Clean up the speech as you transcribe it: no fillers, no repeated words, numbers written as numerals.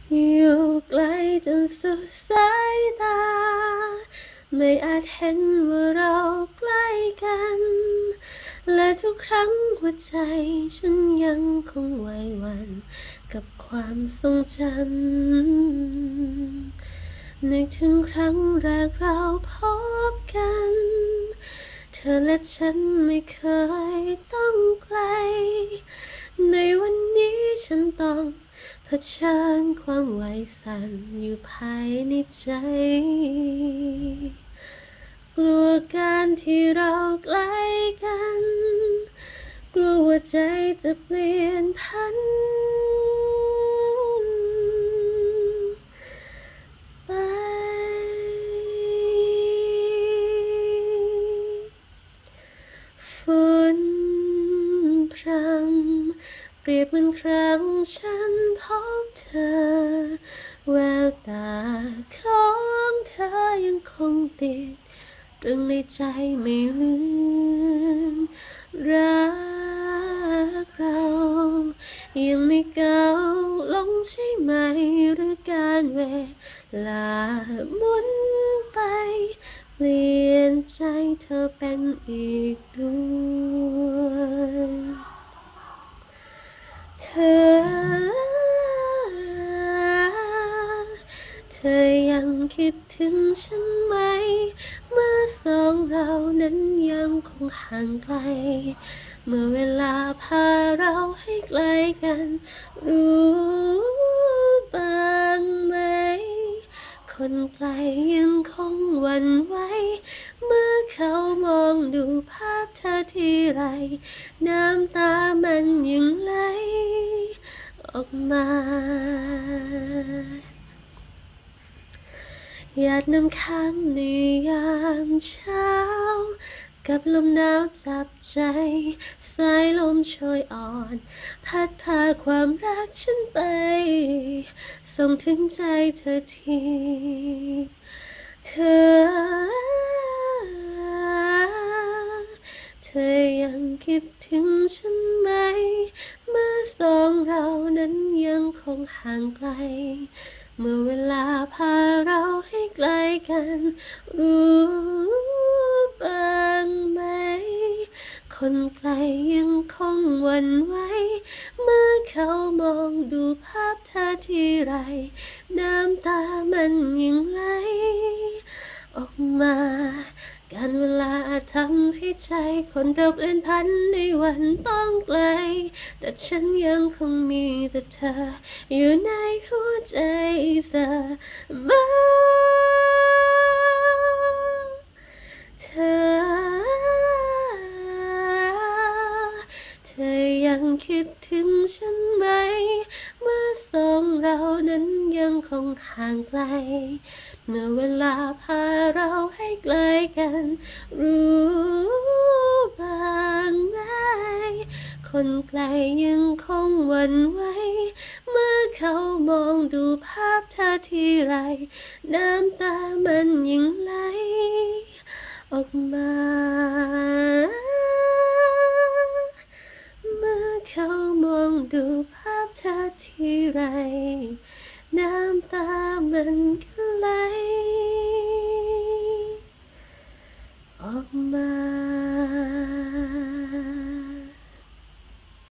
อยู่ไกลจนสุดสายตาไม่อาจเห็นว่าเราใกล้กันและทุกครั้งหัวใจฉันยังคงไหวหวั่นกับความทรงจำนึกถึงครั้งแรกเราพบกันเธอและฉันไม่เคยต้องไกลในวันนี้ฉันต้องเผชิญความไหวสั่นอยู่ภายในใจกลัวการที่เราใกล้กันกลัวว่าใจจะเปลี่ยนพันไปฝนพรำเปรียบเหมือนครั้งฉันพบเธอแววตาของเธอยังคงติดตรึงในใจไม่ลืมรักเรายังไม่ก้าวลงใช่ไหมหรือการเวลาหมุนไปเปลี่ยนใจเธอเป็นอีกดวงเธอยังคิดถึงฉันไหมเมื่อสองเรานั้นยังคงห่างไกลเมื่อเวลาพาเราให้ใกล้กันรู้บ้างไหมคนไกลยังคงหวั่นไหวเมื่อเขามองดูภาพเธอทีไรน้ำตามันยังไหลออกมาหยาดน้ำค้างในยามเช้ากับลมหนาวจับใจสายลมโชยอ่อนพัดพาความรักฉันไปส่งถึงใจเธอทีเธอยังคิดถึงฉันไหมเมื่อสองเรานั้นยังคงห่างไกลเมื่อเวลาพาเราให้ใกล้กันรู้บ้างไหมคนไกลยังคงหวั่นไหวเมื่อเขามองดูภาพเธอทีไรน้ำตามันยังไหลออกมาการเวลาอาจทำให้ใจคนเราเปลี่ยนพันในวันต้องไกลแต่ฉันยังคงมีแต่เธออยู่ในหัวใจเสมอเธอยังคิดถึงฉันไหมเมื่อสองเรานั้นยังคงห่างไกลเมื่อเวลาพาเราให้ใกล้กันรู้บ้างไหมคนไกลยังคงหวั่นไหวเมื่อเขามองดูภาพเธอทีไรน้ำตามันยังไหลออกมาเมื่อเขามองดูภาพเธอทีไรน้ำตามันก็ไหลออกมา